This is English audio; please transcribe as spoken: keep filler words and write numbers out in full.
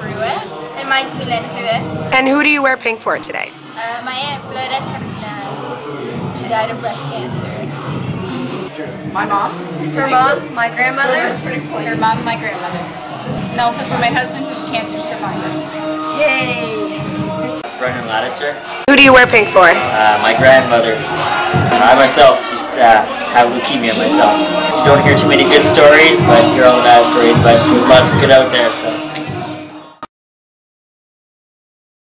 Frue, and mine's Milen Frue. And who do you wear pink for today? Uh, my aunt Florette Kanstan. She died of breast cancer. My mom. Her mom, my grandmother. Her mom, my grandmother. And also for my husband, who's a cancer survivor. Yay! Brendan Lattiser. Who do you wear pink for? Uh, my grandmother. I myself used to uh, have leukemia myself. You don't hear too many good stories, but you hear all the bad stories, but there's lots of good out there. So.